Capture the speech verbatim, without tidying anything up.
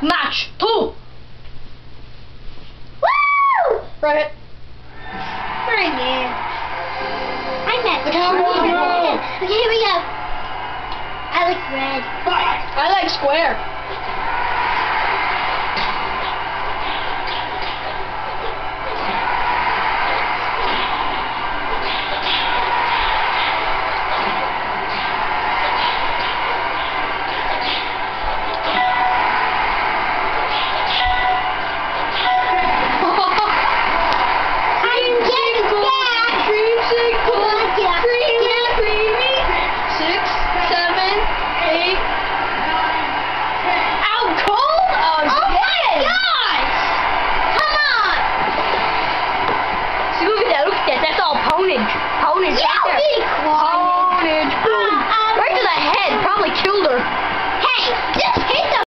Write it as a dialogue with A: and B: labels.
A: Match two.
B: Woo!
A: Right hit.
B: Bring it. I'm at
A: Okay, I'm going.
B: Okay, here we go. I like red.
A: I like square.